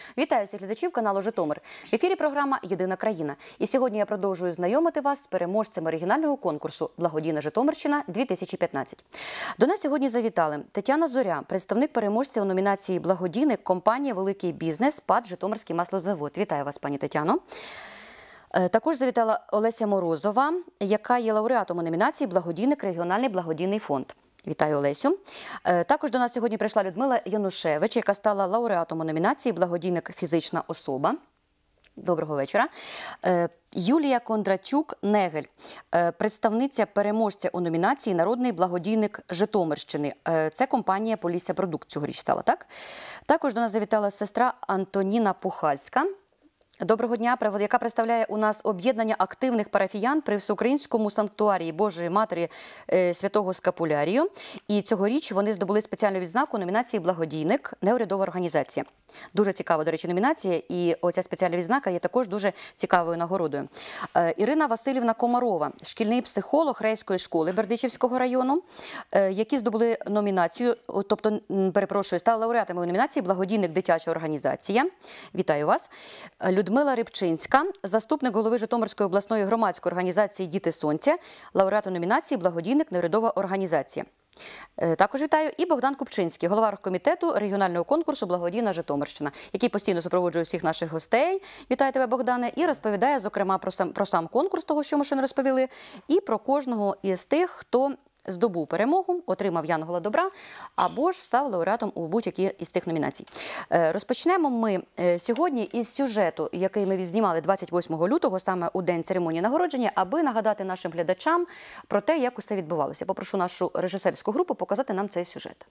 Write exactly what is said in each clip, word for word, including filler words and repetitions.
Вітаю всіх глядачів каналу Житомир. В ефірі програма «Єдина країна». І сьогодні я продовжую знайомити вас з переможцями оригінального конкурсу «Благодійна Житомирщина-дві тисячі п'ятнадцять». До нас сьогодні завітали Тетяна Зоря, представник переможця у номінації «Благодійник» компанія «Великий бізнес» ПАТ «Житомирський маслозавод». Вітаю вас, пані Тетяно. Також завітала Олеся Морозова, яка є лауреатом у номінації «Благодійник. Регіональний благодійний фонд». Вітаю, Олесю. Також до нас сьогодні прийшла Людмила Янушевич, яка стала лауреатом у номінації «Благодійник. Фізична особа». Доброго вечора. Юлія Кондратюк-Негель, представниця переможця у номінації «Народний благодійник Житомирщини». Це компанія «Полісся Продукт» цьогоріч стала, так? Також до нас завітала сестра Антоніна Пухальська. Доброго дня, яка представляє у нас об'єднання активних парафіян при Всеукраїнському санктуарії Божої Матері Святого Скапулярію. І цьогоріч вони здобули спеціальну відзнаку у номінації «Благодійник. Неурядова організація». Дуже цікава, до речі, номінація, і оця спеціальна відзнака є також дуже цікавою нагородою. Ірина Васильівна Комарова, шкільний психолог Рейської школи Бердичівського району, які здобули номінацію, тобто, перепрошую, стали лауреатами у номінації «Благодійник. Дитяча організація». Вітаю вас. Людмила Рибчинська, заступник голови Житомирської обласної громадської організації «Діти Сонця», лауреат у номінації «Благодійник. Неурядова організація». Також вітаю і Богдан Купчинський, голова оргкомітету регіонального конкурсу «Благодійна Житомирщина», який постійно супроводжує всіх наших гостей. Вітаю тебе, Богдане, і розповідає, зокрема, про сам, про сам конкурс, того, що ми ще не розповіли, і про кожного із тих, хто здобув перемогу, отримав Янгола добра, або ж став лауреатом у будь-якій із цих номінацій. Розпочнемо ми сьогодні із сюжету, який ми відзнімали двадцять восьмого лютого, саме у день церемонії нагородження, аби нагадати нашим глядачам про те, як усе відбувалося. Попрошу нашу режисерську групу показати нам цей сюжет.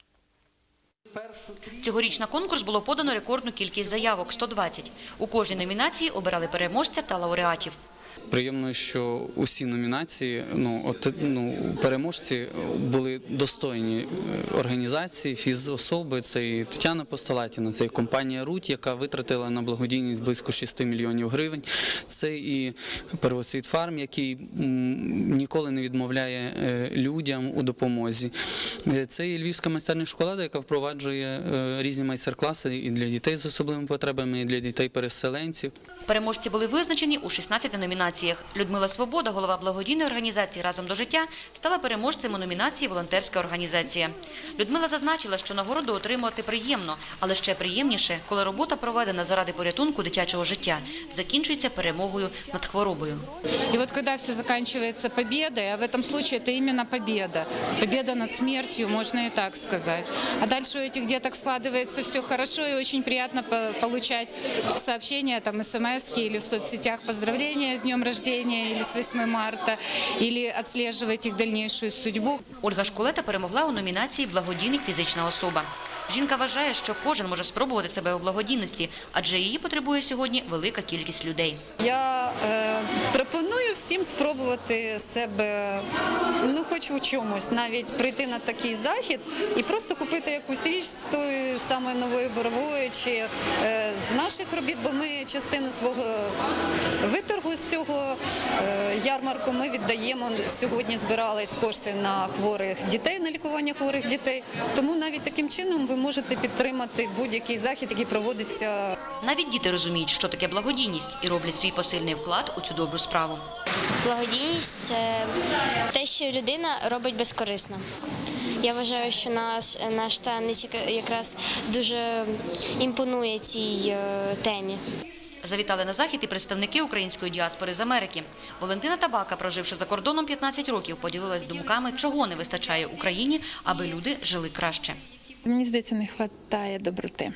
Цьогоріч на конкурс було подано рекордну кількість заявок – сто двадцять. У кожній номінації обирали переможця та лауреатів. Приємно, що усі номінації, ну, от, ну, переможці були достойні організації, фізособи. Це і Тетяна Постолатіна, це і компанія «Руть», яка витратила на благодійність близько шести мільйонів гривень. Це і «Первоцвіт Фарм», який ніколи не відмовляє людям у допомозі. Це і Львівська майстерня шоколаду, яка впроваджує різні майстер-класи і для дітей з особливими потребами, і для дітей-переселенців. Переможці були визначені у шістнадцяти номінаціях. Людмила Свобода, голова благодійної організації «Разом до життя», стала переможцем у номінації «Волонтерська організація». Людмила зазначила, що нагороду отримувати приємно, але ще приємніше, коли робота, проведена заради порятунку дитячого життя, закінчується перемогою над хворобою. І от коли все закінчується победою, а в цьому випадку це іменно победа. Победа над смертю, можна і так сказати. А далі у цих діток складається все хорошо, і дуже приємно отримати сообщения, там, смс-ки, або в соцсетях поздравления з днем рождения, или с восьмым марта, или отслеживать их дальнейшую судьбу. Ольга Шкулета перемогла у номінації «Благодійник. Фізична особа». Жінка вважає, що кожен може спробувати себе у благодійності, адже її потребує сьогодні велика кількість людей. Я е, пропоную всім спробувати себе, ну хоч у чомусь, навіть прийти на такий захід і просто купити якусь річ з тої самої нової борової чи е, з наших робіт, бо ми частину свого виторгу з цього е, ярмарку ми віддаємо. Сьогодні збирались кошти на хворих дітей, на лікування хворих дітей, тому навіть таким чином ви можете підтримати будь-який захід, який проводиться. Навіть діти розуміють, що таке благодійність, і роблять свій посильний вклад у цю добру справу. Благодійність – це те, що людина робить безкорисно. Я вважаю, що наш, наш танець якраз дуже імпонує цій темі. Завітали на захід і представники української діаспори з Америки. Валентина Табака, проживши за кордоном п'ятнадцять років, поділилась думками, чого не вистачає Україні, аби люди жили краще. Мені здається, не вистачає доброти.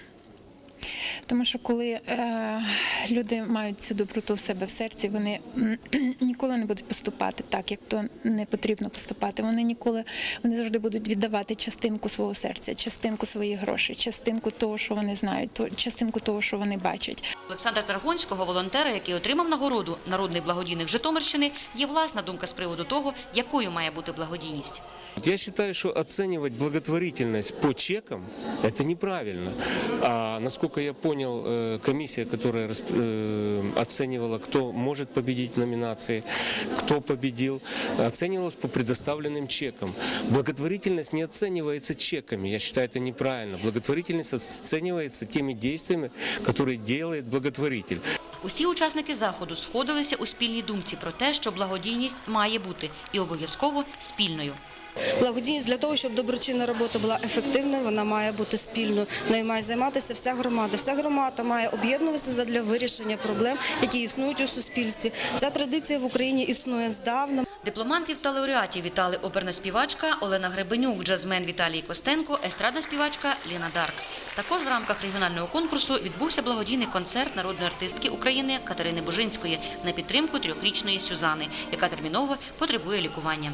Тому що коли е, люди мають цю доброту в себе в серці, вони ніколи не будуть поступати так, як то не потрібно поступати. Вони ніколи, вони завжди будуть віддавати частинку свого серця, частинку своїх грошей, частинку того, що вони знають, частинку того, що вони бачать. Олександра Таргонського, волонтера, який отримав нагороду «Народний благодійник Житомирщини», є власна думка з приводу того, якою має бути благодійність. Я считаю, что оценивать благотворительность по чекам – это неправильно. А насколько я понял, комиссия, которая оценивала, кто может победить в номинации, кто победил, оценивалась по предоставленным чекам. Благотворительность не оценивается чеками, я считаю, это неправильно. Благотворительность оценивается теми действиями, которые делает благотворитель. Усі учасники заходу сходилися у спільній думці про те, що благодійність має бути і обов'язково спільною. Благодійність для того, щоб доброчинна робота була ефективною, вона має бути спільною. Нею має займатися вся громада. Вся громада має об'єднуватися для вирішення проблем, які існують у суспільстві. Ця традиція в Україні існує здавна. Дипломантів та лауреатів вітали оперна співачка Олена Гребенюк, джазмен Віталій Костенко, естрадна співачка Ліна Дарк. Також в рамках регіонального конкурсу відбувся благодійний концерт народної артистки України Катерини Бужинської на підтримку трьохрічної Сюзани, яка терміново потребує лікування.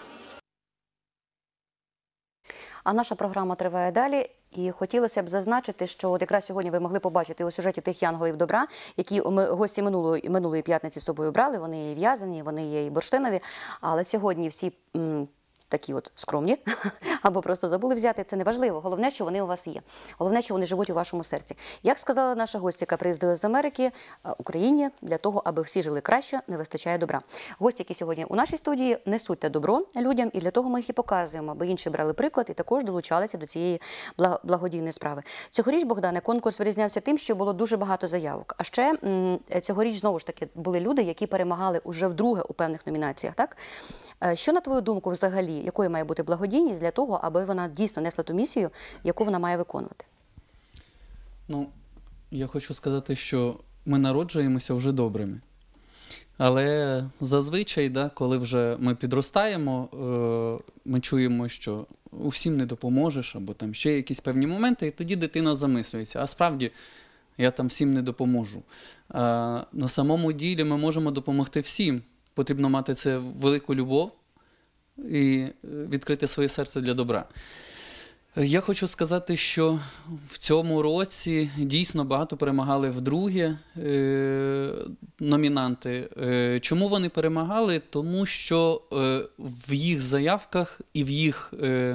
А наша програма триває далі. І хотілося б зазначити, що от якраз сьогодні ви могли побачити у сюжеті тих янголів добра, які ми гості минулої, минулої п'ятниці з собою брали. Вони є в'язані, вони є і бурштинові. Але сьогодні всі м, такі от скромні, або просто забули взяти. Це не важливо. Головне, що вони у вас є. Головне, що вони живуть у вашому серці. Як сказала наша гостя, яка приїздила з Америки, Україні для того, аби всі жили краще, не вистачає добра. Гості, які сьогодні у нашій студії, несуть те добро людям, і для того ми їх і показуємо, аби інші брали приклад і також долучалися до цієї благодійної справи. Цьогоріч, Богдане, конкурс вирізнявся тим, що було дуже багато заявок. А ще цьогоріч, знову ж таки, були люди, які перемагали уже вдруге у певних номінаціях, так? Що, на твою думку, взагалі, якою має бути благодійність для того, аби вона дійсно несла ту місію, яку вона має виконувати? Ну, я хочу сказати, що ми народжуємося вже добрими. Але зазвичай, да, коли вже ми підростаємо, ми чуємо, що усім не допоможеш, або там ще якісь певні моменти, і тоді дитина замислюється. А справді, я там всім не допоможу. А на самому ділі ми можемо допомогти всім. Потрібно мати це велику любов і відкрити своє серце для добра. Я хочу сказати, що в цьому році дійсно багато перемагали вдруге е, номінанти. Е, чому вони перемагали? Тому що е, в їх заявках і в їх е,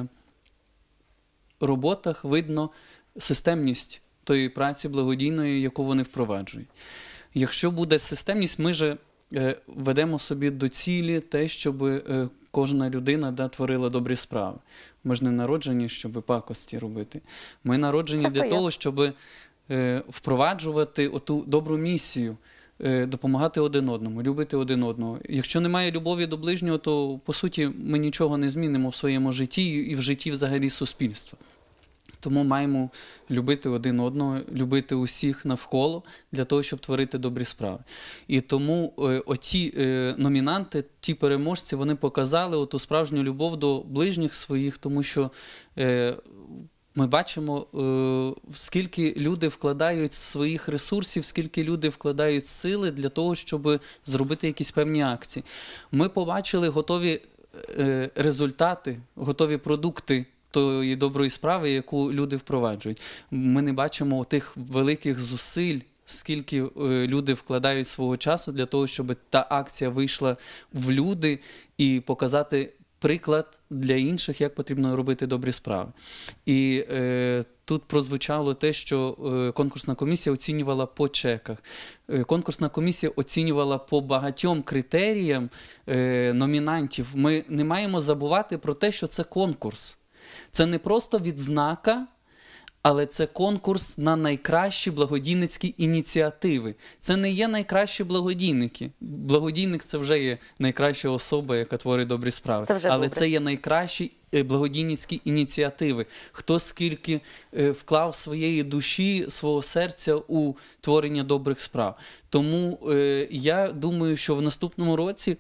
роботах видно системність тої праці благодійної, яку вони впроваджують. Якщо буде системність, ми же е, ведемо собі до цілі те, щоб е, кожна людина, да, творила добрі справи. Ми ж не народжені, щоб пакості робити. Ми народжені так, для я. того, щоб е, впроваджувати оту добру місію, е, допомагати один одному, любити один одного. Якщо немає любові до ближнього, то, по суті, ми нічого не змінимо в своєму житті і в житті взагалі суспільства. Тому маємо любити один одного, любити усіх навколо, для того, щоб творити добрі справи. І тому е, оті е, номінанти, ті переможці, вони показали оту справжню любов до ближніх своїх, тому що е, ми бачимо, е, скільки люди вкладають своїх ресурсів, скільки люди вкладають сили для того, щоб зробити якісь певні акції. Ми побачили готові е, результати, готові продукти тої доброї справи, яку люди впроваджують. Ми не бачимо тих великих зусиль, скільки люди вкладають свого часу для того, щоб та акція вийшла в люди і показати приклад для інших, як потрібно робити добрі справи. І е, тут прозвучало те, що е, конкурсна комісія оцінювала по чеках. Е, конкурсна комісія оцінювала по багатьом критеріям е, номінантів. Ми не маємо забувати про те, що це конкурс. Це не просто відзнака, але це конкурс на найкращі благодійницькі ініціативи. Це не є найкращі благодійники. Благодійник – це вже є найкраща особа, яка творить добрі справи. Це вже але добре. це є найкращі благодійницькі ініціативи. Хто скільки вклав своєї душі, свого серця у творення добрих справ. Тому е, я думаю, що в наступному році,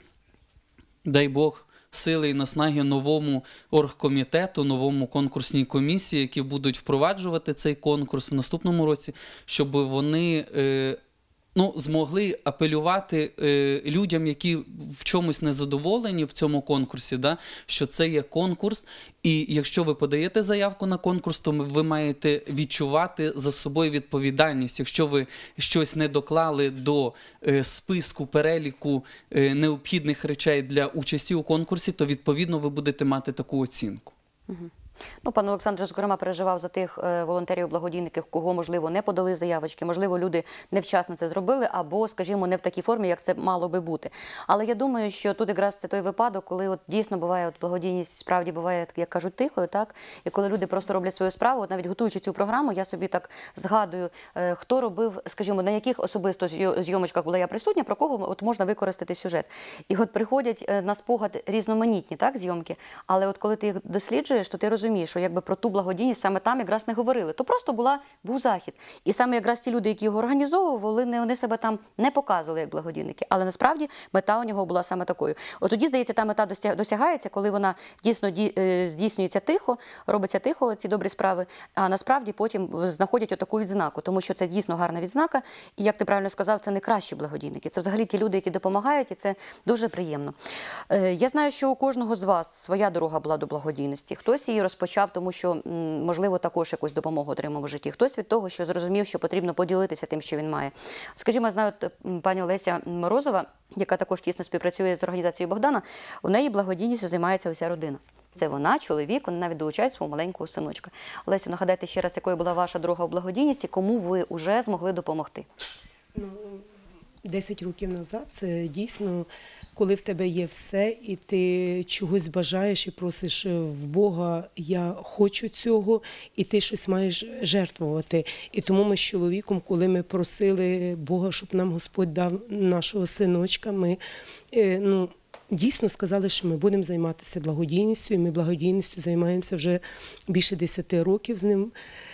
дай Бог, сили і наснаги новому оргкомітету, новому конкурсній комісії, які будуть впроваджувати цей конкурс в наступному році, щоб вони е, ну, змогли апелювати е, людям, які в чомусь незадоволені в цьому конкурсі, да, що це є конкурс, і якщо ви подаєте заявку на конкурс, то ви маєте відчувати за собою відповідальність. Якщо ви щось не доклали до е, списку, переліку е, необхідних речей для участі у конкурсі, то відповідно ви будете мати таку оцінку. Угу. Ну, пан Олександр, зокрема, переживав за тих е, волонтерів-благодійників, кого, можливо, не подали заявочки, можливо, люди невчасно це зробили, або, скажімо, не в такій формі, як це мало би бути. Але я думаю, що тут якраз це той випадок, коли от дійсно буває, от благодійність справді буває, як кажуть, тихою, так? І коли люди просто роблять свою справу, от навіть готуючи цю програму, я собі так згадую, е, хто робив, скажімо, на яких особисто зйомочках була я присутня, про кого от можна використати сюжет. І от приходять е, на спогад різноманітні, так, зйомки, але от коли ти їх досліджуєш, то ти розумієш, що якби про ту благодійність саме там якраз не говорили. То просто була, був захід. І саме якраз ті люди, які його організовували, вони себе там не показували як благодійники. Але насправді мета у нього була саме такою. От тоді, здається, та мета досягається, коли вона дійсно здійснюється тихо, робиться тихо, ці добрі справи, а насправді потім знаходять отаку відзнаку, тому що це дійсно гарна відзнака. І, як ти правильно сказав, це не кращі благодійники. Це взагалі ті люди, які допомагають, і це дуже приємно. Я знаю, що у кожного з вас своя дорога була до благодійності. Хтось її розпочав, тому що, можливо, також якусь допомогу отримав у житті. Хтось від того, що зрозумів, що потрібно поділитися тим, що він має. Скажімо, знаю, пані Олеся Морозова, яка також тісно співпрацює з організацією Богдана, у неї благодійністю займається уся родина. Це вона, чоловік, вони навіть долучають свого маленького синочка. Олесю, нагадайте ще раз, якою була ваша дорога в благодійності, кому ви вже змогли допомогти? Ну, десять років назад це дійсно, коли в тебе є все, і ти чогось бажаєш і просиш в Бога, я хочу цього, і ти щось маєш жертвувати. І тому ми з чоловіком, коли ми просили Бога, щоб нам Господь дав нашого синочка, ми, ну, дійсно сказали, що ми будемо займатися благодійністю, і ми благодійністю займаємося вже більше десяти років з ним.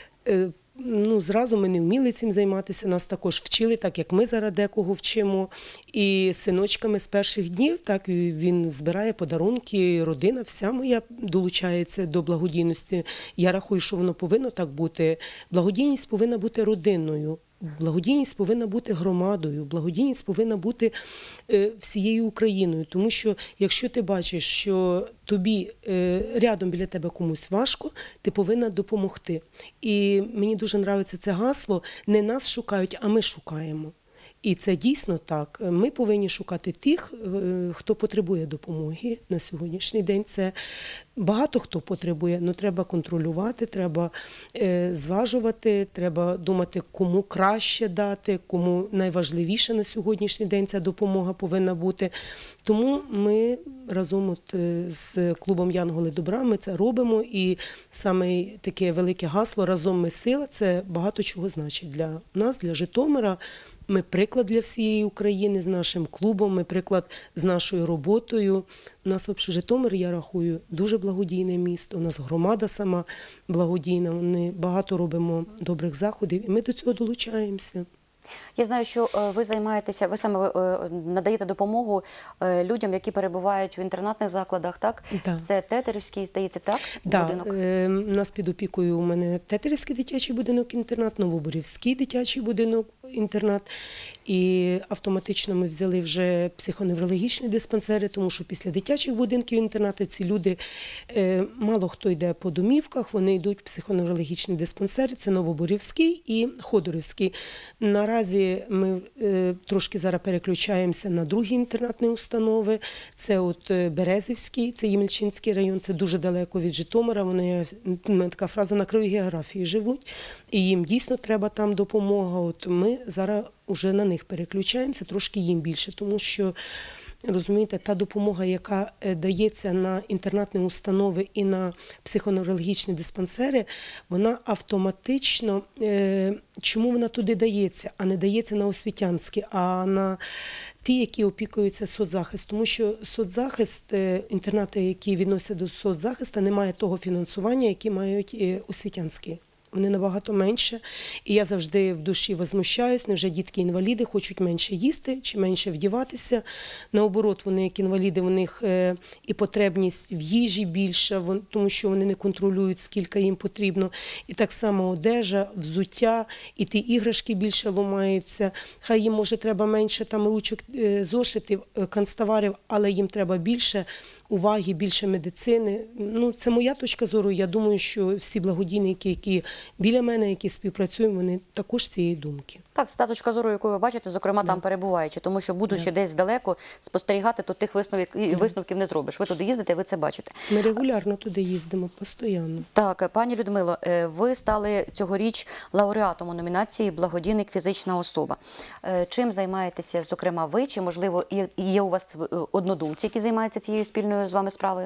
Ну, зразу ми не вміли цим займатися, нас також вчили, так як ми зараз декого вчимо. І синочками з перших днів, так, він збирає подарунки, родина вся моя долучається до благодійності. Я рахую, що воно повинно так бути. Благодійність повинна бути родинною. Благодійність повинна бути громадою, благодійність повинна бути всією Україною. Тому що, якщо ти бачиш, що тобі рядом біля тебе комусь важко, ти повинна допомогти. І мені дуже подобається це гасло «Не нас шукають, а ми шукаємо». І це дійсно так. Ми повинні шукати тих, хто потребує допомоги на сьогоднішній день. Це багато хто потребує, але треба контролювати, треба зважувати, треба думати, кому краще дати, кому найважливіше на сьогоднішній день ця допомога повинна бути. Тому ми разом от з клубом «Янголи добра» ми це робимо. І саме таке велике гасло «Разом ми сила» – це багато чого значить для нас, для Житомира. Ми приклад для всієї України з нашим клубом, ми приклад з нашою роботою. У нас взагалі Житомир, я рахую, дуже благодійне місто. У нас громада сама благодійна, ми багато робимо добрих заходів і ми до цього долучаємося. Я знаю, що ви займаєтеся, ви саме надаєте допомогу людям, які перебувають в інтернатних закладах, так? Да. Це Тетерівський, здається, так? Да. Будинок? У нас під опікою у мене Тетерівський дитячий будинок-інтернат, Новоборівський дитячий будинок-інтернат. І автоматично ми взяли вже психоневрологічні диспансери, тому що після дитячих будинків-інтернатів ці люди, мало хто йде по домівках, вони йдуть в психоневрологічні диспансери, це Новоборівський і Ходорівський. Наразі ми трошки зараз переключаємося на другі інтернатні установи, це от Березівський, це Ємільчинський район, це дуже далеко від Житомира, вони, така фраза, на краю географії живуть, і їм дійсно треба там допомога. От ми зараз вже на них переключаємося, трошки їм більше, тому що, розумієте, та допомога, яка дається на інтернатні установи і на психоневрологічні диспансери, вона автоматично, чому вона туди дається, а не дається на освітянські, а на ті, які опікуються соцзахист. Тому що соцзахист, інтернати, які відносяться до соцзахисту, не мають того фінансування, яке мають освітянські вони набагато менше. І я завжди в душі возмущаюсь, невже дітки-інваліди хочуть менше їсти чи менше вдіватися. Наоборот, вони як інваліди, у них е, і потребність в їжі більша, вон- тому що вони не контролюють, скільки їм потрібно. І так само одежа, взуття, і ті іграшки більше ламаються. Хай їм, може, треба менше там ручок, е, зошитів, е, канцтоварів, але їм треба більше уваги, більше медицини. Ну, це моя точка зору. Я думаю, що всі благодійники, які біля мене, які співпрацюють, вони також цієї думки. Так, це та точка зору, яку ви бачите, зокрема там перебуваючи, тому що будучи десь далеко, спостерігати, то тих висновків, висновків не зробиш. Ви туди їздите, ви це бачите. Ми регулярно туди їздимо, постійно. Так, пані Людмило, е, ви стали цьогоріч лауреатом у номінації «Благодійник фізична особа». Е, Чим займаєтеся, зокрема, ви? Чи, можливо, є- є у вас е, однодумці, які займаються цією спільною з вами справою?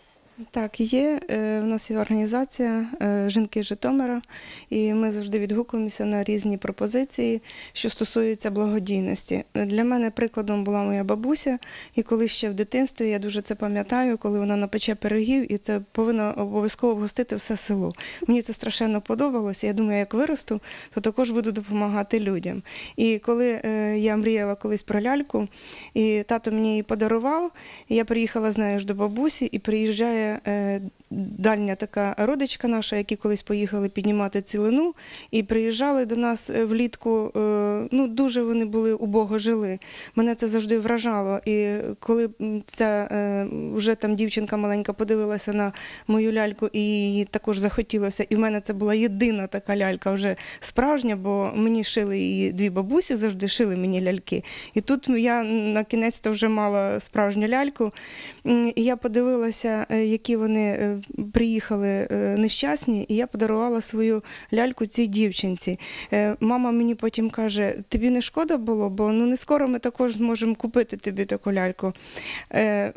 Так, є. Е, У нас є організація е, «Жінки Житомира», і ми завжди відгукуємося на різні пропозиції, що стосуються благодійності. Для мене прикладом була моя бабуся, і коли ще в дитинстві, я дуже це пам'ятаю, коли вона напече пирогів, і це повинна обов'язково вгостити все село. Мені це страшенно подобалося. Я думаю, як виросту, то також буду допомагати людям. І коли е, я мріяла колись про ляльку, і тато мені її подарував, і я приїхала з нею ж до бабусі, і приїжджає е, дальня така родичка наша, які колись поїхали піднімати цілину, і приїжджали до нас е, влітку, е, ну дуже вони були убого жили. Мене це завжди вражало. І коли м, ця е, вже там дівчинка маленька подивилася на мою ляльку, і їй також захотілося, і в мене це була єдина така лялька вже справжня, бо мені шили її дві бабусі, завжди шили мені ляльки. І тут я на кінець-то вже мала справжню ляльку. М, І я подивилася, е, які вони е, приїхали е, нещасні, і я подарувала свою ляльку цій дівчинці. Е, Мама мені потім каже, тобі не шкода було, бо ну не скоро ми також зможемо купити тобі таку ляльку. Е,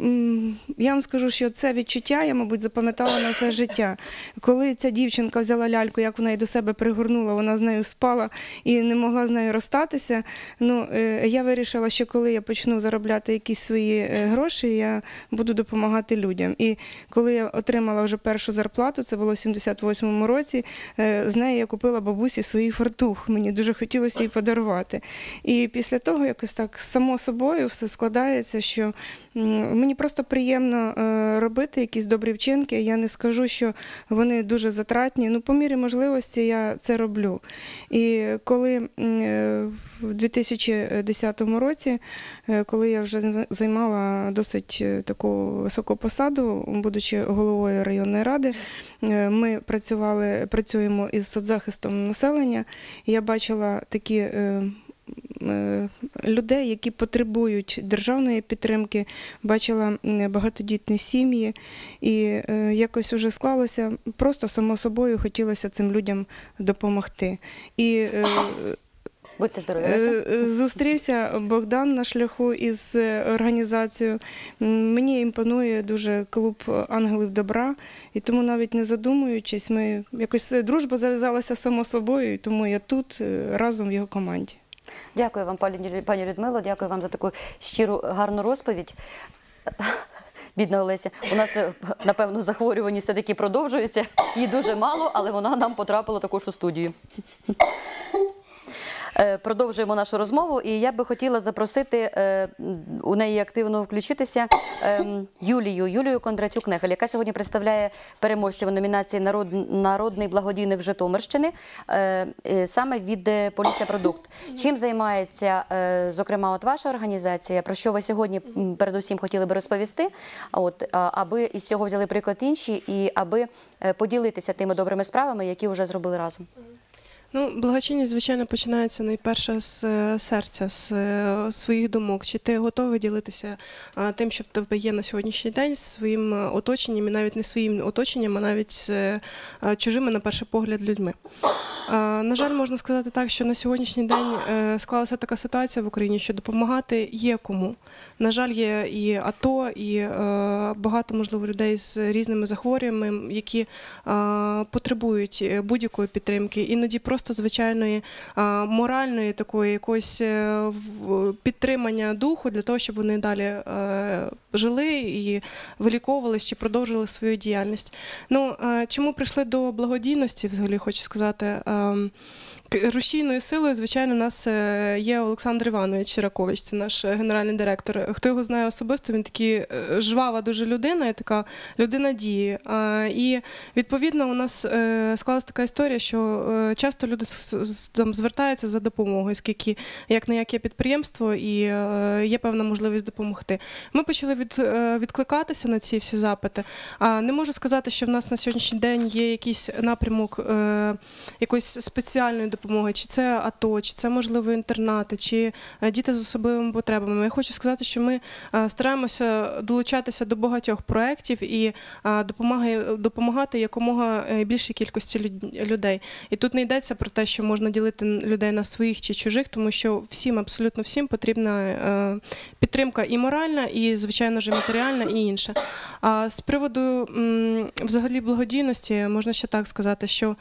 м, Я вам скажу, що це відчуття я, мабуть, запам'ятала на все життя. Коли ця дівчинка взяла ляльку, як вона її до себе пригорнула, вона з нею спала і не могла з нею розстатися, ну, е, я вирішила, що коли я почну заробляти якісь свої е, гроші, я буду допомагати людям. І коли я отримала вже першу зарплату, це було в сімдесят восьмому році, е, з неї я купила бабусі свій фартух. Мені дуже хотілося їй подарувати. І після того якось так само собою все складається, що м, мені просто приємно е, робити якісь добрі вчинки. Я не скажу, що вони дуже затратні. Ну, по мірі можливості я це роблю. І коли м, е, в дві тисячі десятому році, е, коли я вже займала досить е, таку високу посаду, будучи головою районної ради, е, ми працювали, працюємо із соцзахистом населення. І я бачила такі е, е, людей, які потребують державної підтримки, бачила м, багатодітні сім'ї, і е, якось уже склалося, просто само собою хотілося цим людям допомогти. І е, Будьте здорові. Е, е, Зустрівся Богдан на шляху із е, організацією. М, Мені імпонує дуже клуб «Ангелів добра», і тому навіть не задумуючись, ми якось е, дружба зав'язалася само собою, і тому я тут е, разом в його команді. Дякую вам, пані пані Людмило, дякую вам за таку щиру, гарну розповідь. Бідна Олеся, у нас, е, напевно, захворюваність все-таки продовжується. Її дуже мало, але вона нам потрапила також у студію. Е, Продовжуємо нашу розмову, і я би хотіла запросити е, у неї активно включитися е, Юлію, Юлію Кондратюк-Нехель, яка сьогодні представляє переможців номінації «Народ, «Народний благодійник Житомирщини» е, е, саме від е, «Полісся Продукт». Чим займається, е, зокрема, от ваша організація, про що ви сьогодні м, передусім хотіли би розповісти, от, а, аби із цього взяли приклад інші і аби е, поділитися тими добрими справами, які вже зробили разом? Ну, благочинність, звичайно, починається найперше з е, серця, з е, своїх думок. Чи ти готовий ділитися е, тим, що в тебе є на сьогоднішній день, з своїм е, оточенням, і навіть не своїм оточенням, а навіть з е, чужими, на перший погляд, людьми. Е, на жаль, можна сказати так, що на сьогоднішній день е, склалася така ситуація в Україні, що допомагати є кому. На жаль, є і АТО, і е, багато, можливо, людей з різними захворюваннями, які е, потребують будь-якої підтримки. Іноді просто просто звичайної а, моральної такої якоїсь е, в- підтримання духу для того, щоб вони далі е, жили і виліковувались чи продовжили свою діяльність. Ну, е, чому прийшли до благодійності, взагалі хочу сказати. ем, К- Рушійною силою, звичайно, у нас е, є Олександр Іванович Ширакович, це наш е, генеральний директор. Хто його знає особисто, він такий е, жвава дуже людина, і така людина дії. А, І, відповідно, у нас е, склалась така історія, що е, часто люди с- с- там звертаються за допомогою, оскільки як не як є підприємство і е, є певна можливість допомогти. Ми почали від, е, відкликатися на ці всі запити. А не можу сказати, що в нас на сьогоднішній день є якийсь напрямок е, якоїсь спеціальної допомоги, чи це АТО, чи це, можливо, інтернати, чи е, діти з особливими потребами. Я хочу сказати, що ми е, стараємося долучатися до багатьох проєктів і е, допомагає- допомагати якомога е, більшій кількості люд- людей. І тут не йдеться про те, що можна ділити людей на своїх чи чужих, тому що всім, абсолютно всім потрібна е, підтримка і моральна, і, звичайно ж, і матеріальна, і інша. А з приводу м, взагалі благодійності можна ще так сказати, що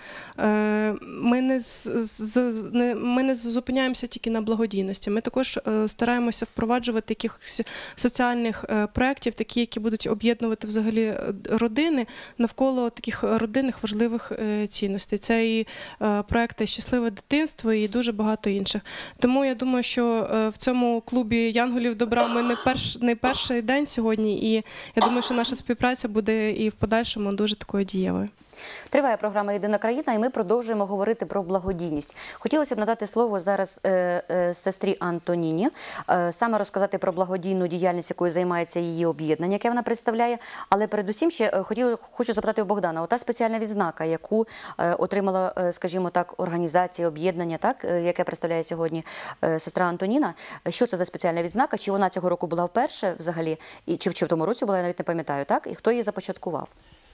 е, ми не, з, з, не, ми не зупиняємося тільки на благодійності. Ми також е, стараємося впроваджувати якихось соціальних е, проєктів, такі, які будуть об'єднувати взагалі е, родини навколо таких родинних важливих е, цінностей. Це і е, проекти «Щасливе дитинство» і дуже багато інших. Тому я думаю, що е, в цьому клубі Янголів добра ми не, перш, не перший день сьогодні, і я думаю, що наша співпраця буде і в подальшому дуже такою дієвою. Триває програма «Єдина країна» і ми продовжуємо говорити про благодійність. Хотілося б надати слово зараз е, е, сестрі Антоніні, е, саме розказати про благодійну діяльність, якою займається її об'єднання, яке вона представляє. Але передусім ще е, хотіла, хочу запитати у Богдана, ота спеціальна відзнака, яку е, отримала, е, скажімо так, організація, об'єднання, так, е, яке представляє сьогодні е, сестра Антоніна. Що це за спеціальна відзнака? Чи вона цього року була вперше взагалі? І, чи, чи в тому році була, я навіть не пам'ятаю, так? І хто її започаткував?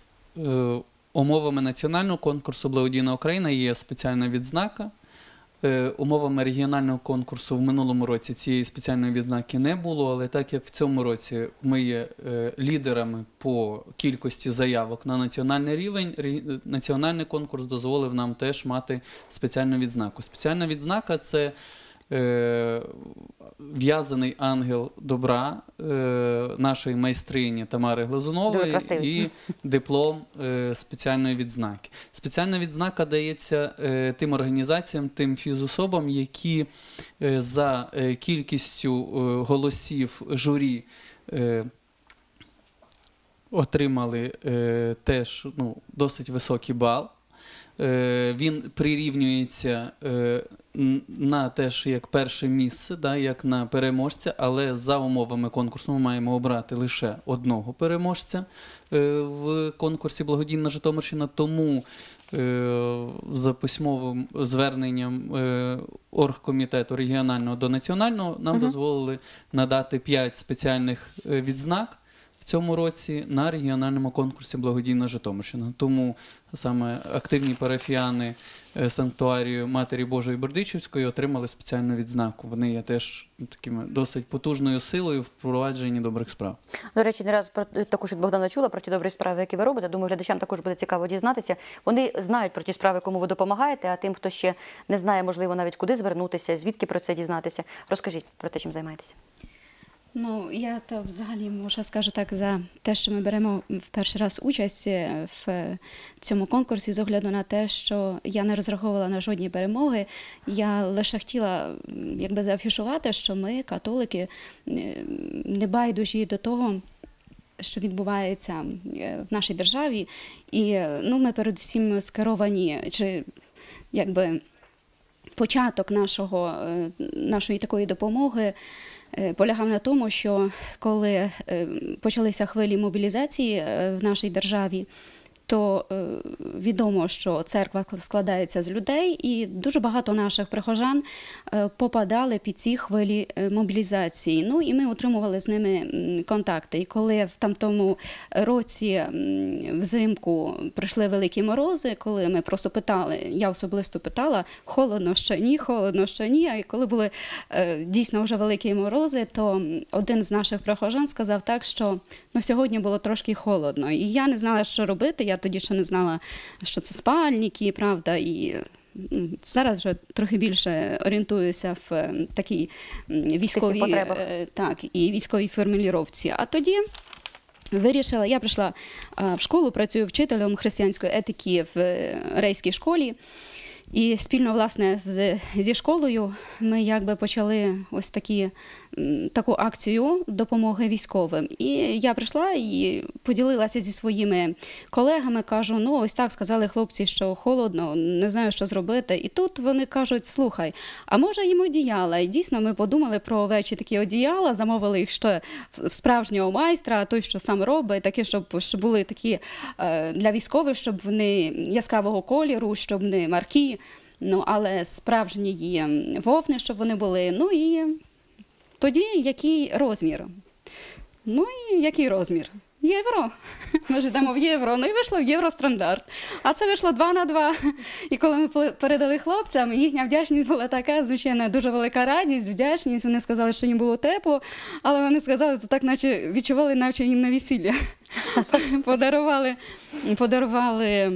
Е, Умовами національного конкурсу «Благодійна Україна» є спеціальна відзнака. Е, Умовами регіонального конкурсу в минулому році цієї спеціальної відзнаки не було, але так як в цьому році ми є е, лідерами по кількості заявок на національний рівень, ре- національний конкурс дозволив нам теж мати спеціальну відзнаку. Спеціальна відзнака – це е, в'язаний ангел добра е, нашої майстрині Тамари Дуже Глазунової красивий. і диплом е, спеціальної відзнаки. Спеціальна відзнака дається е, тим організаціям, тим фізособам, які е, за е, кількістю е, голосів журі е, отримали е, теж ну, досить високий бал. Е, Він прирівнюється е, н- на теж як перше місце, да, як на переможця, але за умовами конкурсу ми маємо обрати лише одного переможця е, в конкурсі «Благодійна Житомирщина». Тому е, за письмовим зверненням е, оргкомітету регіонального до національного нам Мгм. дозволили надати п'ять спеціальних е, відзнак в цьому році на регіональному конкурсі «Благодійна Житомирщина». Тому саме активні парафіяни е, санктуарію Матері Божої Бердичівської отримали спеціальну відзнаку. Вони є теж такими досить потужною силою в впровадженні добрих справ. До речі, не раз про також від Богдана чула про ті добрі справи, які ви робите. Думаю, глядачам також буде цікаво дізнатися. Вони знають про ті справи, кому ви допомагаєте, а тим, хто ще не знає, можливо, навіть куди звернутися, звідки про це дізнатися. Розкажіть про те, чим займаєтеся. Ну, я то взагалі можу скажу так за те, що ми беремо в перший раз участь в цьому конкурсі з огляду на те, що я не розраховувала на жодні перемоги. Я лише хотіла м, якби заафішувати, що ми, католики, е, не байдужі до того, що відбувається е, в нашій державі. І е, ну, ми передусім скеровані, чи якби початок нашого, е, нашої такої допомоги е, полягав на тому, що коли е, почалися хвилі мобілізації е, в нашій державі, то е, відомо, що церква складається з людей, і дуже багато наших прихожан е, попадали під ці хвилі е, мобілізації. Ну і ми отримували з ними м, контакти. І коли в тамтому році м, взимку прийшли великі морози, коли ми просто питали, я особисто питала, холодно ще ні, холодно ще ні. А коли були е, дійсно вже великі морози, то один з наших прихожан сказав так, що ну, сьогодні було трошки холодно. І я не знала, що робити. Я тоді ще не знала, що це спальники, правда, і м, зараз вже трохи більше орієнтуюся в е, такій м, військовій, потребах. е, так, і військовій формулювання. А тоді вирішила, я прийшла а, в школу, працюю вчителем християнської етики в е, рейській школі. І спільно, власне, з, зі школою ми якби почали ось такі, м, таку акцію допомоги військовим. І я прийшла і поділилася зі своїми колегами, кажу, ну ось так сказали хлопці, що холодно, не знаю, що зробити. І тут вони кажуть, слухай, а може їм одіяла? І дійсно ми подумали про овечі такі одіяла, замовили їх ще в справжнього майстра, той, що сам робить, такі, щоб, щоб були такі е, для військових, щоб вони яскравого кольору, щоб не маркі. Ну, але справжні вовни, щоб вони були. Ну і тоді який розмір? Ну і який розмір? Євро. Ми ж йдемо в євро. Ну і вийшло в євростандарт. А це вийшло два на два. І коли ми передали хлопцям, їхня вдячність була така, звичайно, дуже велика радість, вдячність. Вони сказали, що їм було тепло, але вони сказали, що так наче відчували, наче їм на весілля. Подарували, подарували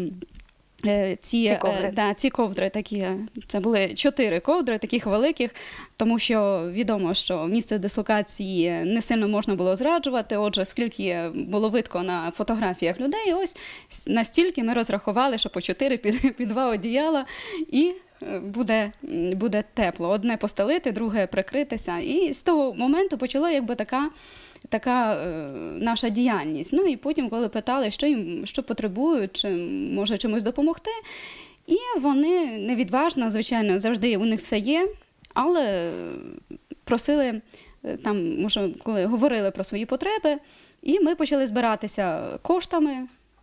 Ці, ці ковдри. Да, ці ковдри такі, це були чотири ковдри, таких великих, тому що відомо, що місце дислокації не сильно можна було зраджувати, отже, скільки було видко на фотографіях людей, ось настільки ми розрахували, що по чотири під, під два одіяла і буде, буде тепло. Одне постелити, друге прикритися. І з того моменту почала якби така така е, наша діяльність. Ну і потім, коли питали, що їм що потребують, чи може чимось допомогти, і вони невідважно, звичайно, завжди у них все є, але просили, там, може, коли говорили про свої потреби, і ми почали збиратися коштами,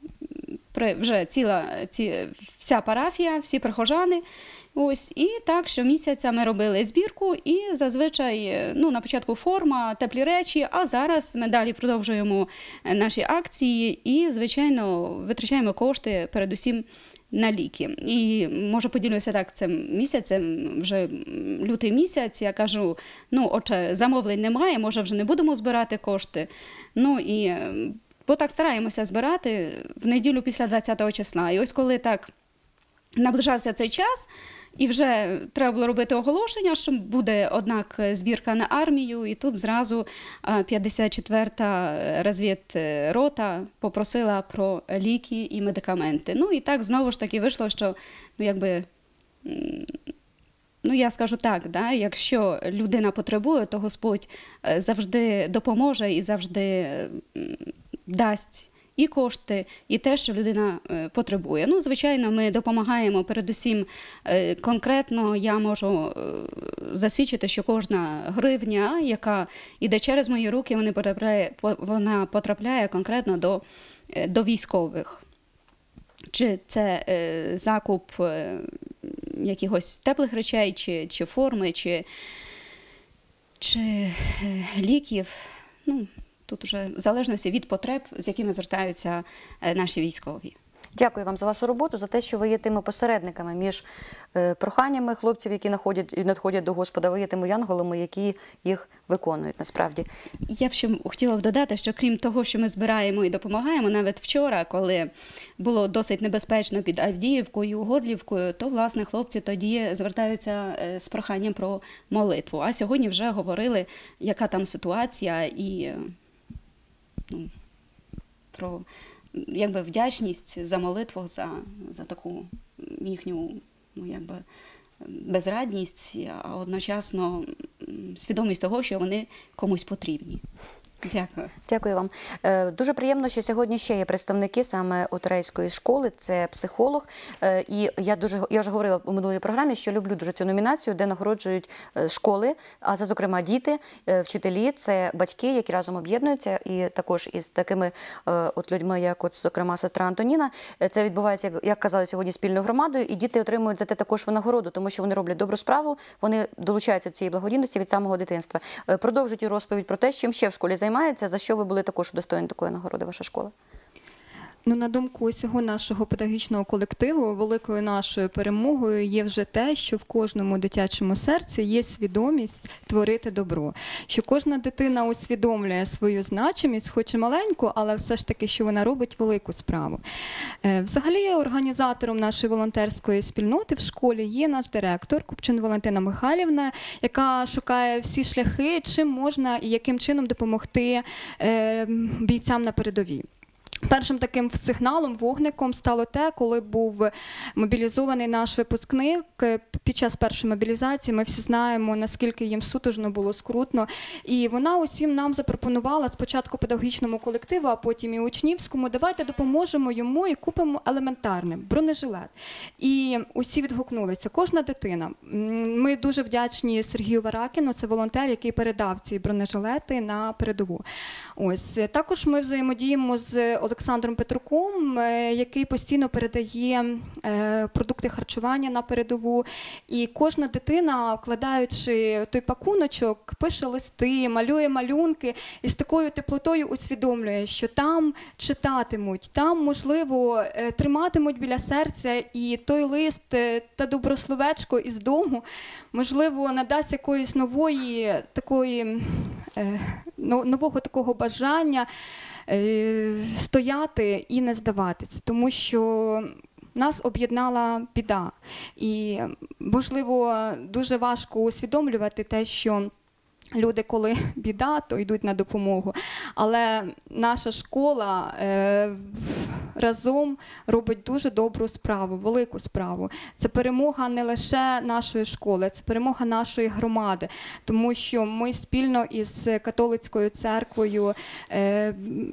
вже ціла, ці, вся парафія, всі прихожани. Ось, і так, щомісяця ми робили збірку, і зазвичай, ну, на початку форма, теплі речі, а зараз ми далі продовжуємо наші акції і, звичайно, витрачаємо кошти передусім на ліки. І, може, поділюся так, цим місяцем, вже лютий місяць, я кажу, ну, отже, замовлень немає, може, вже не будемо збирати кошти. Ну, і, бо так стараємося збирати в неділю після двадцятого числа. І ось коли так наближався цей час, і вже треба було робити оголошення, що буде, однак, збірка на армію, і тут зразу п'ятдесят четверта розвідрота попросила про ліки і медикаменти. Ну і так знову ж таки вийшло, що, ну якби, ну я скажу так, да, якщо людина потребує, то Господь завжди допоможе і завжди дасть і кошти, і те, що людина потребує. Ну, звичайно, ми допомагаємо передусім конкретно. Я можу засвідчити, що кожна гривня, яка йде через мої руки, вона потрапляє, вона потрапляє конкретно до, до військових. Чи це закуп якихось теплих речей, чи, чи форми, чи, чи ліків. Ну, тут вже в залежності від потреб, з якими звертаються наші військові. Дякую вам за вашу роботу, за те, що ви є тими посередниками між проханнями хлопців, які надходять, надходять до Господа, ви є тими янголами, які їх виконують насправді. Я б ще хотіла б додати, що крім того, що ми збираємо і допомагаємо, навіть вчора, коли було досить небезпечно під Авдіївкою, Горлівкою, то, власне, хлопці тоді звертаються з проханням про молитву. А сьогодні вже говорили, яка там ситуація і, ну, про якби вдячність за молитву, за, за таку їхню, ну, якби, безрадність, а одночасно свідомість того, що вони комусь потрібні. Дякую. Дякую вам. Дуже приємно, що сьогодні ще є представники саме Отрейської школи, це психолог. І я дуже я вже говорила у минулій програмі, що люблю дуже цю номінацію, де нагороджують школи, а це, зокрема, діти, вчителі, це батьки, які разом об'єднуються, і також із такими от людьми, як от, зокрема, сестра Антоніна. Це відбувається, як казали сьогодні, спільною громадою, і діти отримують за те також винагороду, тому що вони роблять добру справу, вони долучаються до цієї благодійності від самого дитинства. Продовжують розповідь про те, чим ще в школі займається, за що ви були також удостоєні такої нагороди, ваша школа? Ну, на думку усього нашого педагогічного колективу, великою нашою перемогою є вже те, що в кожному дитячому серці є свідомість творити добро. Що кожна дитина усвідомлює свою значимість, хоч і маленьку, але все ж таки, що вона робить велику справу. Взагалі, організатором нашої волонтерської спільноти в школі є наш директор Купчин Валентина Михайлівна, яка шукає всі шляхи, чим можна і яким чином допомогти бійцям на передовій. Першим таким сигналом, вогником стало те, коли був мобілізований наш випускник. Під час першої мобілізації ми всі знаємо, наскільки їм сутужно було, скрутно. І вона усім нам запропонувала спочатку педагогічному колективу, а потім і учнівському, давайте допоможемо йому і купимо елементарне – бронежилет. І усі відгукнулися, кожна дитина. Ми дуже вдячні Сергію Варакіну, це волонтер, який передав ці бронежилети на передову. Ось. Також ми взаємодіємо з Олександром Петруком, який постійно передає продукти харчування на передову. І кожна дитина, вкладаючи той пакуночок, пише листи, малює малюнки і з такою теплотою усвідомлює, що там читатимуть, там, можливо, триматимуть біля серця, і той лист та добрословечко із дому, можливо, надасть якоїсь нової, такої, нового такого бажання стояти і не здаватися, тому що нас об'єднала біда. І, можливо, дуже важко усвідомлювати те, що люди, коли біда, то йдуть на допомогу. Але наша школа е, разом робить дуже добру справу, велику справу. Це перемога не лише нашої школи, це перемога нашої громади. Тому що ми спільно із католицькою церквою е,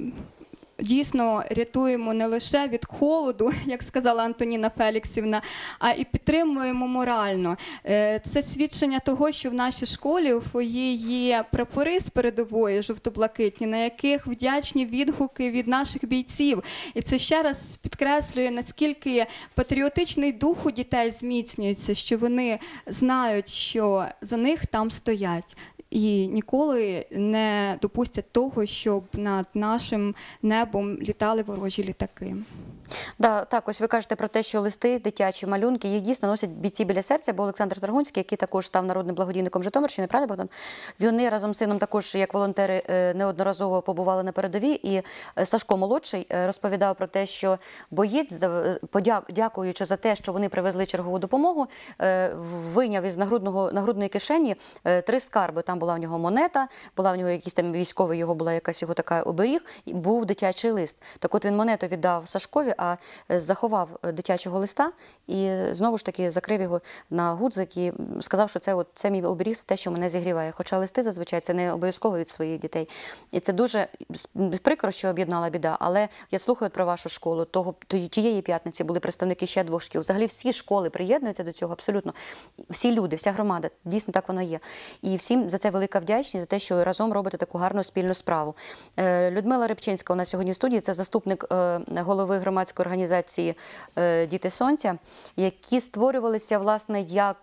дійсно рятуємо не лише від холоду, як сказала Антоніна Феліксівна, а і підтримуємо морально. Це свідчення того, що в нашій школі у фоє є прапори з передової жовто-блакитні, на яких вдячні відгуки від наших бійців. І це ще раз підкреслює, наскільки патріотичний дух у дітей зміцнюється, що вони знають, що за них там стоять. І ніколи не допустять того, щоб над нашим небом літали ворожі літаки. Да, так, ось ви кажете про те, що листи, дитячі малюнки, їх дійсно носять бійці біля серця, бо Олександр Таргунський, який також став народним благодійником Житомирщини, правильно, Богдан? Вони разом з сином також, як волонтери, неодноразово побували на передовій, і Сашко Молодший розповідав про те, що боєць, дякуючи за те, що вони привезли чергову допомогу, вийняв із нагрудного, нагрудної кишені три скарби. Там була в нього монета, була в нього якийсь там військовий, його була якась його така оберіг, і був дитячий лист. Так от він монету віддав Сашкові, а заховав дитячого листа і знову ж таки закрив його на гудзик і сказав, що це, от, це мій оберіг, те, що мене зігріває. Хоча листи зазвичай це не обов'язково від своїх дітей. І це дуже прикро, що об'єднала біда. Але я слухаю про вашу школу. Того, тієї п'ятниці були представники ще двох шкіл. Взагалі всі школи приєднуються до цього абсолютно. Всі люди, вся громада. Дійсно так воно є. І всім за це велика вдячність, за те, що разом робите таку гарну спільну справу. Людмила Рибчинська у нас сьогодні в студії. Це заступник голови громадської організації «Діти Сонця», які створювалися, власне, як,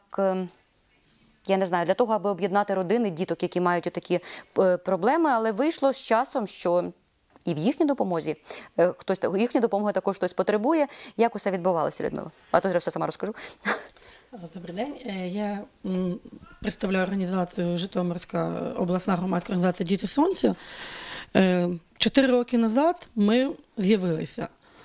я не знаю, для того, аби об'єднати родини діток, які мають такі проблеми, але вийшло з часом, що і в їхній допомозі, хтось, їхньої допомоги також хтось потребує. Як усе відбувалося, Людмила? А то вже все сама розкажу. Добрий день. Я представляю організацію Житомирська обласна громадська організація «Діти Сонця». Чотири роки назад ми з'явилися.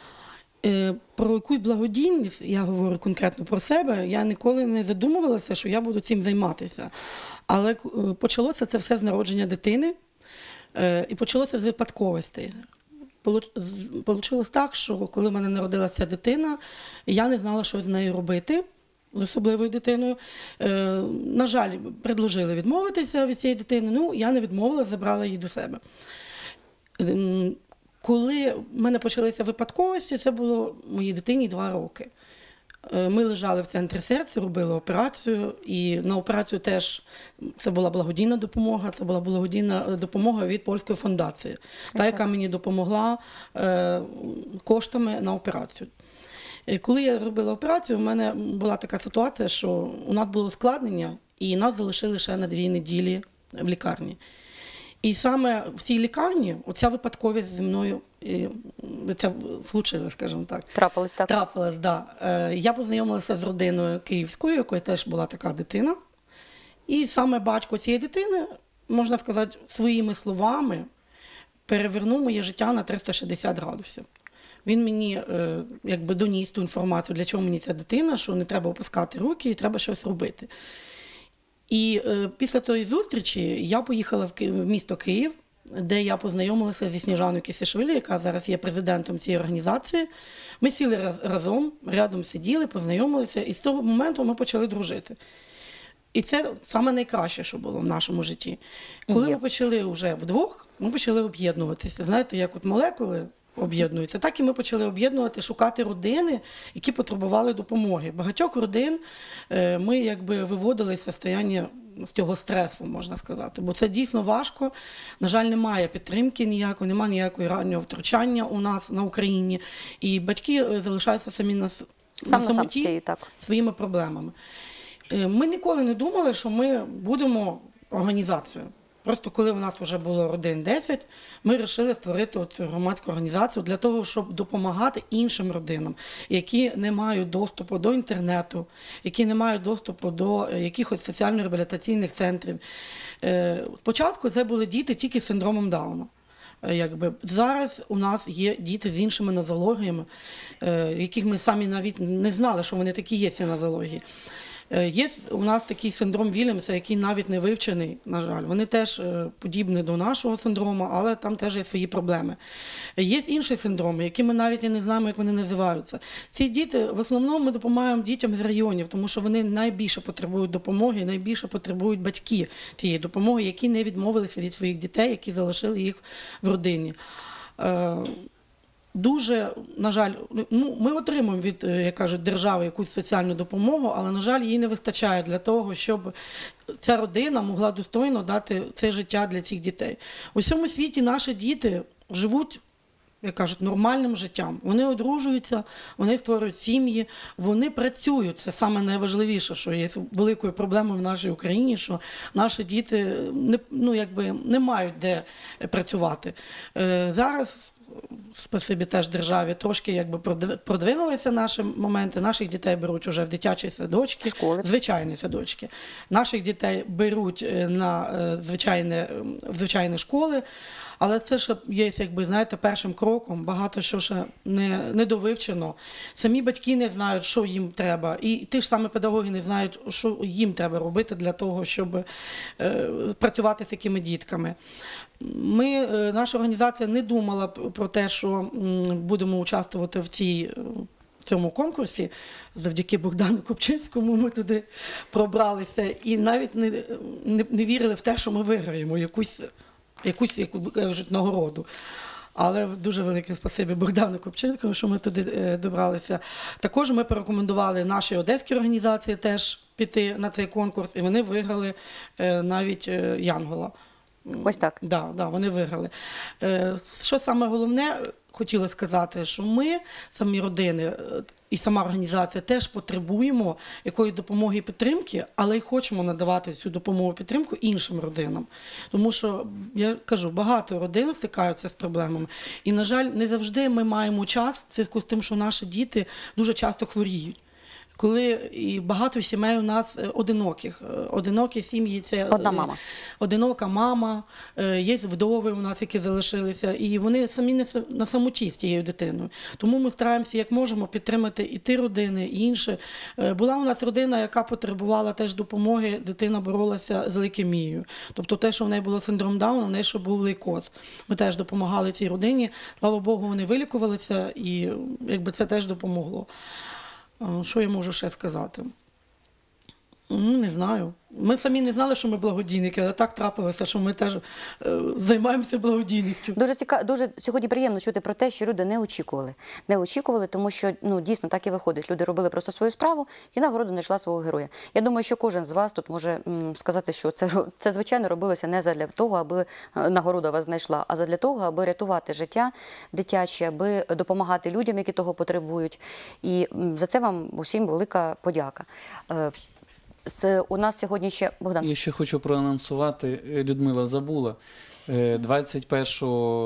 Про якусь благодійність, я говорю конкретно про себе, я ніколи не задумувалася, що я буду цим займатися. Але почалося це все з народження дитини, і почалося з випадковостей. Получилось так, що коли в мене народилася дитина, я не знала, що з нею робити, з особливою дитиною. На жаль, предложили відмовитися від цієї дитини, ну, я не відмовилася, забрала її до себе. Коли в мене почалися випадковості, це було моїй дитині два роки. Ми лежали в центрі серця, робили операцію, і на операцію теж це була благодійна допомога, це була благодійна допомога від Польської фундації, та, яка мені допомогла коштами на операцію. Коли я робила операцію, у мене була така ситуація, що у нас було ускладнення, і нас залишили ще на дві неділі в лікарні. І саме в цій лікарні оця випадковість зі мною і це случилось, скажімо так. Трапилось так? Трапилось, да. Е, Я познайомилася з родиною київською, якої теж була така дитина. І саме батько цієї дитини, можна сказати, своїми словами перевернув моє життя на триста шістдесят градусів. Він мені е, якби доніс ту інформацію, для чого мені ця дитина, що не треба опускати руки і треба щось робити. І е, після тої зустрічі я поїхала в, Ки... в місто Київ, де я познайомилася зі Сніжаною Кісішвілі, яка зараз є президентом цієї організації. Ми сіли раз, разом, рядом сиділи, познайомилися, і з цього моменту ми почали дружити. І це саме найкраще, що було в нашому житті. Коли ми почали вже вдвох, ми почали об'єднуватися. Знаєте, як от молекули об'єднуються, так і ми почали об'єднувати, шукати родини, які потребували допомоги. Багатьох родин ми якби виводили з состояння, з цього стресу, можна сказати, бо це дійсно важко. На жаль, немає підтримки ніякої, немає ніякої раннього втручання у нас на Україні, і батьки залишаються самі на, Сам на на самоті сам, так. своїми проблемами. Ми ніколи не думали, що ми будемо організацією. Просто коли у нас вже було родин десять, ми вирішили створити от громадську організацію для того, щоб допомагати іншим родинам, які не мають доступу до інтернету, які не мають доступу до якихось соціально-реабілітаційних центрів. Спочатку це були діти тільки з синдромом Дауна. Якби зараз у нас є діти з іншими нозологіями, яких ми самі навіть не знали, що вони такі є, ці нозології. Є у нас такий синдром Вільямса, який навіть не вивчений, на жаль. Вони теж подібні до нашого синдрому, але там теж є свої проблеми. Є інші синдроми, які ми навіть і не знаємо, як вони називаються. Ці діти, в основному ми допомагаємо дітям з районів, тому що вони найбільше потребують допомоги, найбільше потребують батьки цієї допомоги, які не відмовилися від своїх дітей, які залишили їх в родині. Дуже, на жаль, ну, ми отримуємо від, як кажуть, держави якусь соціальну допомогу, але, на жаль, їй не вистачає для того, щоб ця родина могла достойно дати це життя для цих дітей. У всьому світі наші діти живуть, як кажуть, нормальним життям. Вони одружуються, вони створюють сім'ї, вони працюють. Це саме найважливіше, що є великою проблемою в нашій Україні, що наші діти не, ну, якби, не мають де працювати. Зараз спасибі теж державі, трошки якби продвинулися наші моменти. Наших дітей беруть вже в дитячі садочки, школи. Звичайні садочки. Наших дітей беруть на звичайні, в звичайні школи, але це ще є, якби, знаєте, першим кроком. Багато що ще не, не довивчено. Самі батьки не знають, що їм треба. І ті ж самі педагоги не знають, що їм треба робити для того, щоб е, працювати з такими дітками. Ми, наша організація не думала про те, що будемо участвувати в цій, в цьому конкурсі. Завдяки Богдану Купчинському ми туди пробралися і навіть не, не, не вірили в те, що ми виграємо якусь, якусь яку кажуть, нагороду. Але дуже велике спасибі Богдану Купчинському, що ми туди добралися. Також ми порекомендували нашій одеській організації теж піти на цей конкурс, і вони виграли навіть Янгола. Ось так. Да, да, вони виграли. Що саме головне, хотіла сказати, що ми, самі родини і сама організація, теж потребуємо якоїсь допомоги і підтримки, але й хочемо надавати цю допомогу і підтримку іншим родинам. Тому що, я кажу, багато родин стикаються з проблемами. І, на жаль, не завжди ми маємо час, в зв'язку з тим, що наші діти дуже часто хворіють. Коли і багато сімей у нас одиноких. Одинокі сім'ї – це одна мама. Одинока мама, є вдови у нас, які залишилися, і вони самі на самоті з тією дитиною. Тому ми стараємося, як можемо, підтримати і ті родини, і інші. Була у нас родина, яка потребувала теж допомоги, дитина боролася з лейкемією. Тобто те, що в неї було синдром Дауна, в неї ще був лейкоз. Ми теж допомагали цій родині. Слава Богу, вони вилікувалися, і якби це теж допомогло. Що я можу ще сказати? Ну, не знаю. Ми самі не знали, що ми благодійники, але так трапилося, що ми теж е, займаємося благодійністю. Дуже цікаво, дуже сьогодні приємно чути про те, що люди не очікували. Не очікували, тому що, ну, дійсно так і виходить. Люди робили просто свою справу, і нагорода знайшла свого героя. Я думаю, що кожен з вас тут може м, сказати, що це, це, звичайно, робилося не задля того, аби нагорода вас знайшла, а задля того, аби рятувати життя дитяче, аби допомагати людям, які того потребують. І м, за це вам усім велика подяка. Е, З, у нас сьогодні ще Богдан. Я ще хочу проанонсувати, Людмила забула, двадцять першого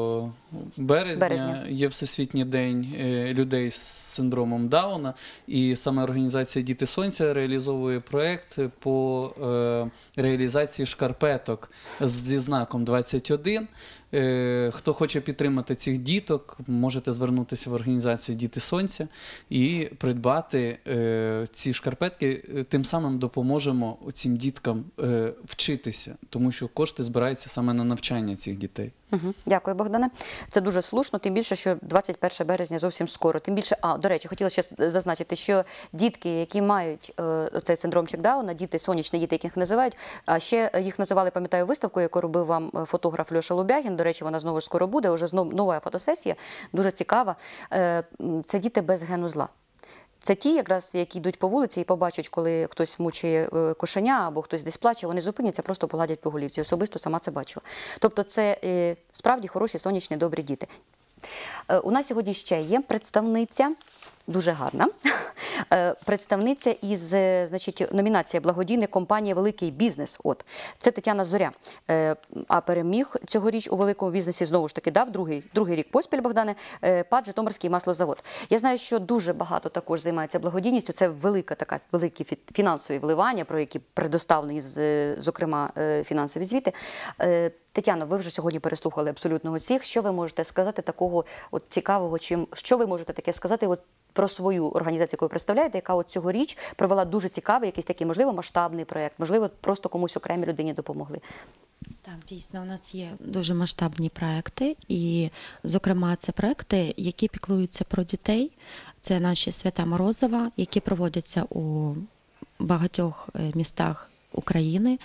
березня, Березня. є Всесвітній день е, людей з синдромом Дауна, і саме організація «Діти Сонця» реалізовує проєкт по е, реалізації шкарпеток зі знаком двадцять один. Е, Хто хоче підтримати цих діток, можете звернутися в організацію «Діти Сонця» і придбати е, ці шкарпетки. Тим самим допоможемо цим діткам е, вчитися, тому що кошти збираються саме на навчання цих дітей. Угу. Дякую, Богдане. Це дуже слушно, тим більше, що двадцять перше березня зовсім скоро. Тим більше, а, до речі, хотіла ще зазначити, що дітки, які мають е, цей синдромчик Дауна, діти, сонячні діти, яких називають, а ще їх називали, пам'ятаю, виставку, яку робив вам фотограф Льоша Лубягін. До речі, вона знову ж скоро буде, вже знову нова фотосесія, дуже цікава. Е, це діти без гену зла. Це ті, якраз, які йдуть по вулиці і побачать, коли хтось мучає е, кошеня або хтось десь плаче, вони зупиняться, просто погладять по голівці. Особисто сама це бачила. Тобто це е, справді хороші, сонячні, добрі діти. Е, у нас сьогодні ще є представниця, дуже гарна, е, представниця із, е, значить, номінація благодійна компанія «Великий бізнес». От. Це Тетяна Зоря. Е, а переміг цьогоріч у великому бізнесі, знову ж таки, дав другий, другий рік поспіль, Богдане, е, ПАТ «Житомирський маслозавод». Я знаю, що дуже багато також займається благодійністю. Це велика така, великі фінансові вливання, про які предоставлені, зокрема, фінансові звіти. Е, Тетяно, ви вже сьогодні переслухали абсолютно усіх. Що ви можете сказати такого от цікавого, чим, що ви можете таке сказати от про свою організацію, яку ви представляєте, яка от цьогоріч провела дуже цікавий, якийсь такий, можливо, масштабний проєкт, можливо, просто комусь окремій людині допомогли? Так, дійсно, у нас є дуже масштабні проекти, і, зокрема, це проекти, які піклуються про дітей. Це наші свята Морозова, які проводяться у багатьох містах України.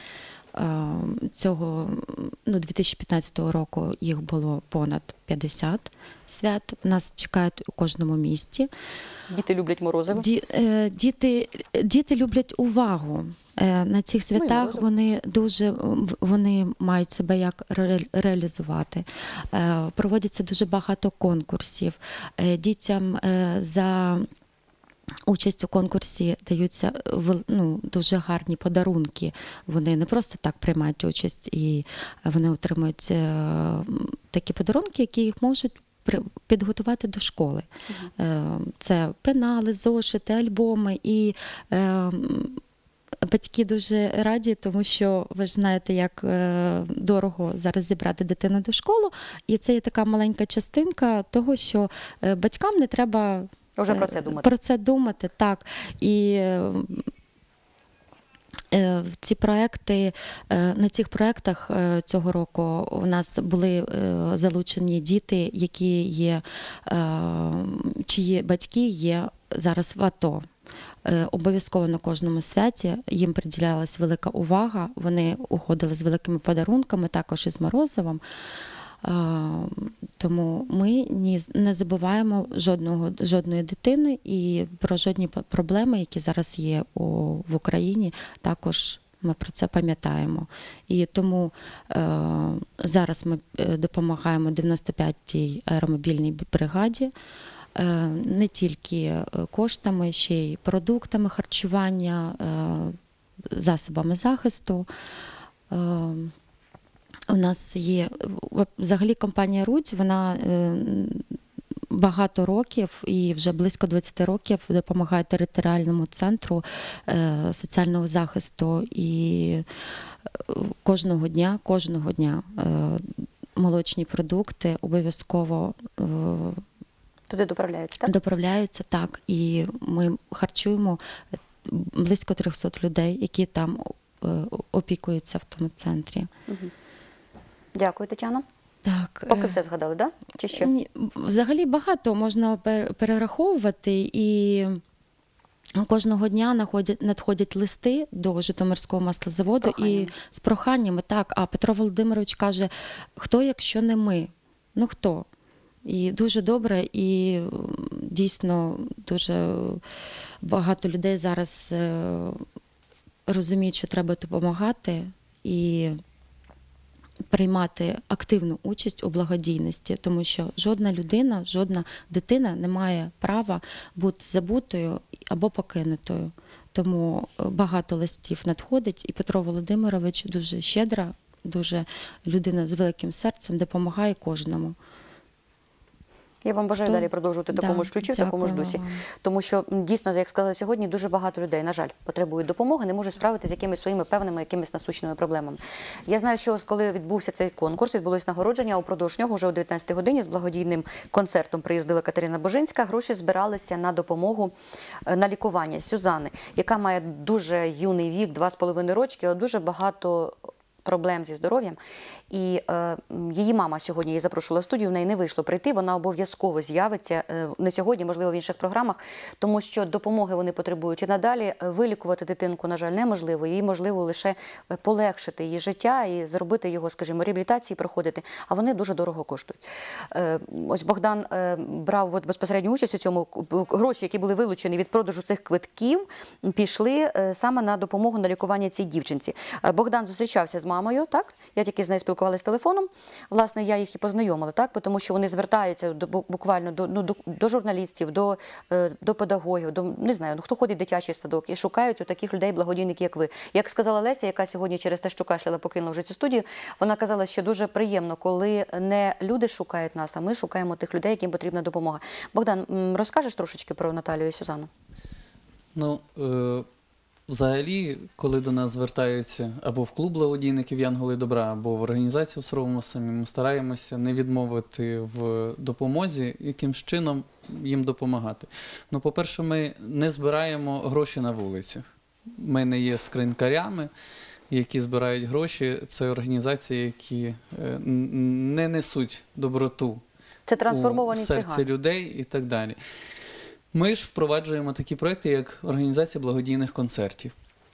Цього, ну, дві тисячі п'ятнадцятого року їх було понад п'ятдесят свят. Нас чекають у кожному місті. Діти люблять морозиво? Ді, е, діти, діти люблять увагу. Е, на цих святах ну, вони дуже вони мають себе як ре, реалізувати. Е, проводяться дуже багато конкурсів. Е, дітям е, за участь у конкурсі даються ну, дуже гарні подарунки. Вони не просто так приймають участь, і вони отримують такі подарунки, які їх можуть підготувати до школи. Uh-huh. Це пенали, зошити, альбоми. І батьки дуже раді, тому що ви ж знаєте, як дорого зараз зібрати дитину до школи. І це є така маленька частинка того, що батькам не треба Вже про це думати. Про це думати, так. І ці проекти, на цих проектах цього року у нас були залучені діти, які є, чиї батьки є зараз в АТО. Обов'язково на кожному святі їм приділялась велика увага, вони уходили з великими подарунками, також із Морозовим. Тому ми не забуваємо жодного, жодної дитини і про жодні проблеми, які зараз є у, в Україні, також ми про це пам'ятаємо. І тому е, зараз ми допомагаємо дев'яносто п'ятій аеромобільній бригаді, е, не тільки коштами, ще й продуктами харчування, е, засобами захисту. Е, У нас є, взагалі, компанія «Рудь», вона багато років і вже близько двадцять років допомагає територіальному центру соціального захисту. І кожного дня, кожного дня молочні продукти обов'язково туди доправляються, так? Доправляються, так. І ми харчуємо близько трьохсот людей, які там опікуються в тому центрі. Угу. Дякую, Тетяно. Так. Поки все згадали, да? Чи що? Ні, взагалі багато можна перераховувати, і кожного дня надходять, надходять листи до Житомирського маслозаводу з і з проханнями. Так, а Петро Володимирович каже, хто, якщо не ми? Ну хто? І дуже добре, і дійсно дуже багато людей зараз розуміють, що треба допомагати і приймати активну участь у благодійності, тому що жодна людина, жодна дитина не має права бути забутою або покинутою. Тому багато листів надходить, і Петро Володимирович дуже щедра, дуже людина з великим серцем, допомагає кожному. Я вам бажаю То- далі продовжувати в такому Да, ж ключі, в такому ж дякую дусі. вам. Тому що, м, дійсно, як сказали сьогодні, дуже багато людей, на жаль, потребують допомоги, не можуть справитися з якимись своїми певними, якимись насущними проблемами. Я знаю, що ось коли відбувся цей конкурс, відбулось нагородження, упродовж нього вже о дев'ятнадцятій годині з благодійним концертом приїздила Катерина Божинська. Гроші збиралися на допомогу, е, на лікування Сюзани, яка має дуже юний вік, два з половиною рочки, але дуже багато проблем зі здоров'ям. І е, її мама сьогодні її запрошувала в студію, в неї не вийшло прийти, вона обов'язково з'явиться, е, не сьогодні, можливо, в інших програмах, тому що допомоги вони потребують і надалі. Вилікувати дитинку, на жаль, неможливо, їй можливо лише полегшити її життя і зробити його, скажімо, реабілітації проходити, а вони дуже дорого коштують. Е, ось Богдан е, брав от безпосередню участь у цьому, гроші, які були вилучені від продажу цих квитків, пішли е, саме на допомогу на лікування цій дівчинці. Е, Богдан зустрічався з мамою, так? Я тільки з нею спілкувалася телефоном. Власне, я їх і познайомила, так? Тому що вони звертаються до, буквально до, ну, до, до журналістів, до, е, до педагогів, до, не знаю, ну, хто ходить в дитячий садок і шукають у таких людей, благодійників, як ви. Як сказала Леся, яка сьогодні через те, що кашляла, покинула вже цю студію, вона казала, що дуже приємно, коли не люди шукають нас, а ми шукаємо тих людей, яким потрібна допомога. Богдан, м, розкажеш трошечки про Наталію і Сюзанну? Ну, е, взагалі, коли до нас звертаються або в клуб благодійників Янголи Добра, або в організацію «Суровому самі», ми стараємося не відмовити в допомозі, яким чином їм допомагати. Ну, по-перше, ми не збираємо гроші на вулицях. Ми не є скринькарями, які збирають гроші. Це організації, які е, н- не несуть доброту Це трансформовані у серці цигани. людей і так далі. Ми ж впроваджуємо такі проекти, як організація благодійних концертів.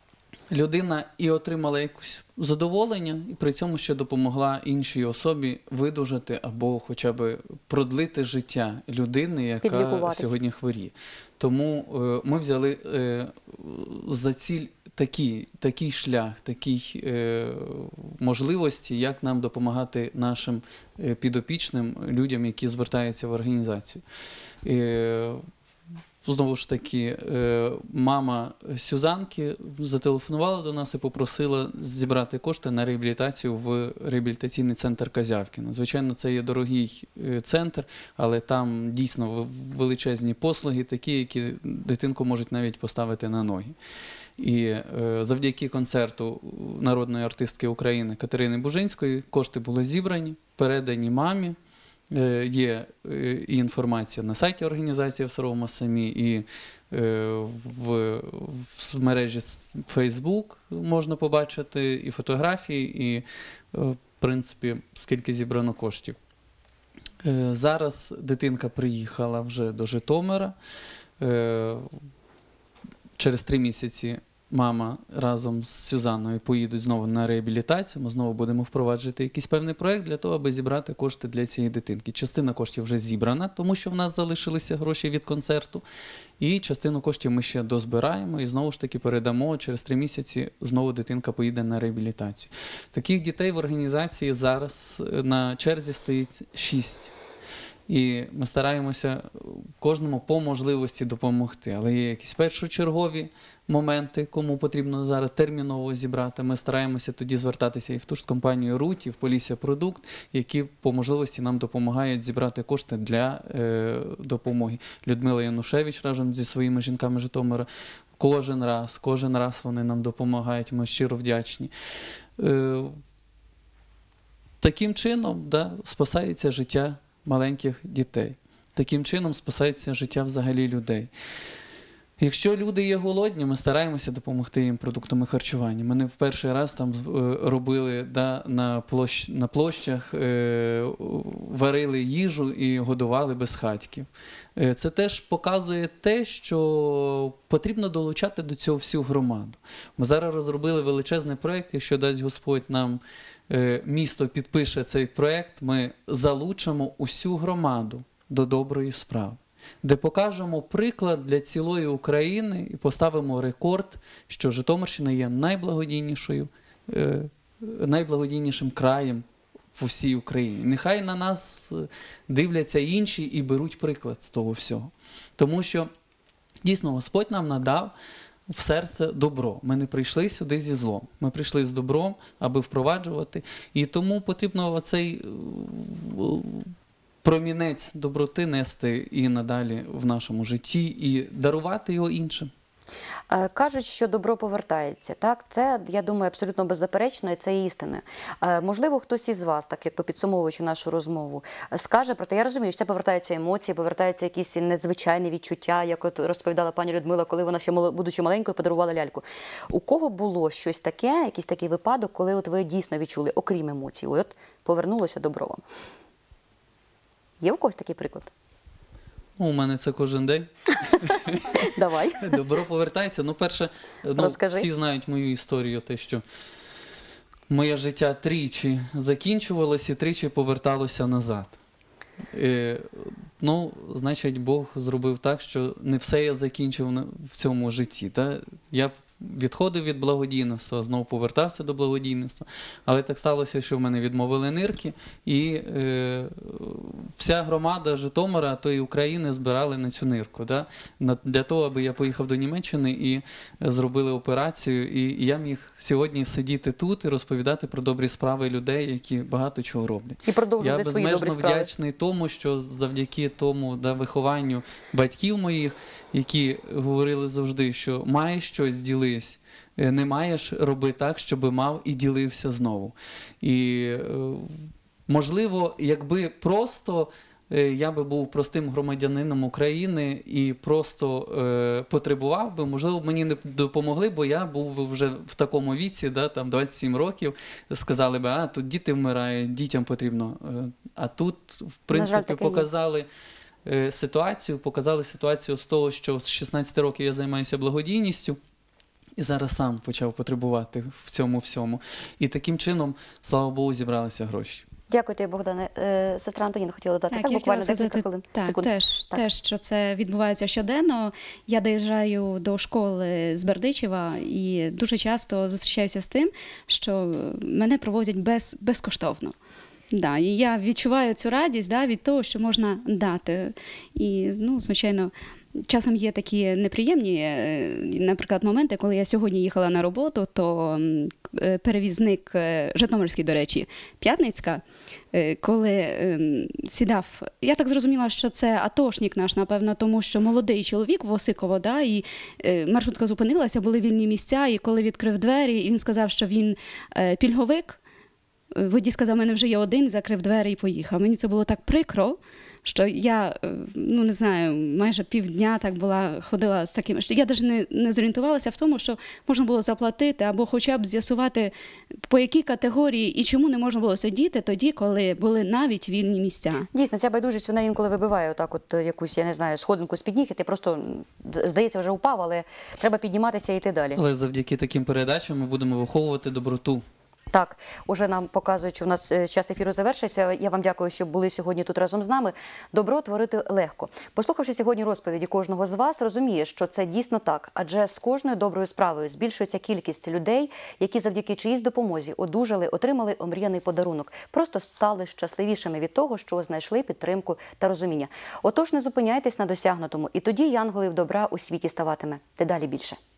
Людина і отримала якесь задоволення, і при цьому ще допомогла іншій особі видужати або хоча б продлити життя людини, яка Підлікуватись. сьогодні хворіє. Тому е, ми взяли е, за ціль такий, такий шлях, такі е, можливості, як нам допомагати нашим е, підопічним людям, які звертаються в організацію. Е, Знову ж таки, е, мама Сюзанки зателефонувала до нас і попросила зібрати кошти на реабілітацію в реабілітаційний центр Козявкіно. Звичайно, це є дорогий е, центр, але там дійсно в- величезні послуги, такі, які дитинку можуть навіть поставити на ноги. І е, завдяки концерту народної артистки України Катерини Бужинської кошти були зібрані, передані мамі. Е, Є е, і інформація на сайті організації в Суровому самі, і е, в, в мережі Facebook можна побачити і фотографії, і, е, в принципі, скільки зібрано коштів. Е, Зараз дитинка приїхала вже до Житомира. Е, Через три місяці мама разом з Сюзанною поїдуть знову на реабілітацію. Ми знову будемо впроваджувати якийсь певний проєкт для того, аби зібрати кошти для цієї дитинки. Частина коштів вже зібрана, тому що в нас залишилися гроші від концерту. І частину коштів ми ще дозбираємо і знову ж таки передамо. Через три місяці знову дитинка поїде на реабілітацію. Таких дітей в організації зараз на черзі стоїть шість. І ми стараємося кожному по можливості допомогти. Але є якісь першочергові моменти, кому потрібно зараз терміново зібрати. Ми стараємося тоді звертатися і в ту ж компанію «Руть», і в Полісся Продукт, які по можливості нам допомагають зібрати кошти для е, допомоги. Людмила Янушевич разом зі своїми жінками Житомира кожен раз, кожен раз вони нам допомагають, ми щиро вдячні. Е, таким чином, да, спасається життя маленьких дітей. Таким чином спасається життя взагалі людей. Якщо люди є голодні, ми стараємося допомогти їм продуктами харчування. Ми не в перший раз там е, робили да, на, площ, на площах, е, варили їжу і годували безхатьків. Е, це теж показує те, що потрібно долучати до цього всю громаду. Ми зараз розробили величезний проєкт, якщо дасть Господь нам е, місто підпише цей проєкт, ми залучимо усю громаду до доброї справи, де покажемо приклад для цілої України і поставимо рекорд, що Житомирщина є найблагодійнішою, е, найблагодійнішим краєм по всій Україні. Нехай на нас дивляться інші і беруть приклад з того всього. Тому що, дійсно, Господь нам надав в серце добро. Ми не прийшли сюди зі злом. Ми прийшли з добром, аби впроваджувати. І тому потрібно оцей промінець доброти нести і надалі в нашому житті, і дарувати його іншим. Е, Кажуть, що добро повертається. Так, це, я думаю, абсолютно беззаперечно, і це є істиною. Е, Можливо, хтось із вас, так як підсумовуючи нашу розмову, скаже про те, я розумію, що це повертаються емоції, повертаються якісь надзвичайні відчуття, як от розповідала пані Людмила, коли вона ще, мало- будучи маленькою, подарувала ляльку. У кого було щось таке, якийсь такий випадок, коли от ви дійсно відчули, окрім емоцій, от повернулося добро вам? Є у когось такий приклад? Ну, у мене це кожен день. Давай. Добро повертається. Ну, перше, ну, Розкажи. всі знають мою історію, те, що моє життя тричі закінчувалося і тричі поверталося назад. Е, ну, значить, Бог зробив так, що не все я закінчив на- в цьому житті. Та? Я відходив від благодійництва, знову повертався до благодійництва, але так сталося, що в мене відмовили нирки, і е, вся громада Житомира, то і України збирали на цю нирку, да? на, для того, аби я поїхав до Німеччини і зробили операцію, і я міг сьогодні сидіти тут і розповідати про добрі справи людей, які багато чого роблять. І продовжувати Я свої добрі безмежно справи. вдячний тому, що завдяки тому да, вихованню батьків моїх, які говорили завжди, що маєш щось, ділись, е, не маєш, роби так, щоб мав і ділився знову. І, е, можливо, якби просто е, я би був простим громадянином України і просто е, потребував би, можливо, б мені не допомогли, бо я був би вже в такому віці, да, там двадцять сім років, сказали би, а тут діти вмирають, дітям потрібно. Е, А тут, в принципі, таке є. показали е, ситуацію, показали ситуацію з того, що з шістнадцяти років я займаюся благодійністю, і зараз сам почав потребувати в цьому всьому. І таким чином, слава Богу, зібралися гроші. Дякую тобі, Богдане. Е, Сестра Антоніна хотіла додати. Так, Так, я буквально хотіла декілька сказати, хвилин. так, Секунд. теж, Так. теж, що це відбувається щоденно. Я доїжджаю до школи з Бердичева і дуже часто зустрічаюся з тим, що мене провозять без, безкоштовно. Да, і я відчуваю цю радість, да, від того, що можна дати. І, ну, звичайно, часом є такі неприємні, е, наприклад, моменти, коли я сьогодні їхала на роботу, то м, е, перевізник е, Житомирський, до речі, П'ятницька, е, коли ем, сідав, я так зрозуміла, що це атошник наш, напевно, тому що молодий чоловік в Осиково, да, і е, маршрутка зупинилася, були вільні місця, і коли відкрив двері, і він сказав, що він е, пільговик, водій сказав, мене вже є один, закрив двері і поїхав. Мені це було так прикро, що я, е, ну не знаю, майже півдня так була, ходила з таким, що я навіть не, не зорієнтувалася в тому, що можна було заплатити або хоча б з'ясувати, по якій категорії і чому не можна було сидіти тоді, коли були навіть вільні місця. Дійсно, ця байдужість, вона інколи вибиває отак от е, якусь, я не знаю, сходинку з-під ніг, і ти просто, м, здається, вже упав, але треба підніматися і йти далі. Але завдяки таким передачам ми будемо виховувати доброту. Так, уже нам показують, що у нас е, час ефіру завершиться. Я вам дякую, що були сьогодні тут разом з нами. Добро творити легко. Послухавши сьогодні розповіді кожного з вас, розуміє, що це дійсно так. Адже з кожною доброю справою збільшується кількість людей, які завдяки чиїсь допомозі одужали, отримали омріяний подарунок. Просто стали щасливішими від того, що знайшли підтримку та розуміння. Отож, не зупиняйтесь на досягнутому. І тоді янголів добра у світі ставатиме дедалі більше.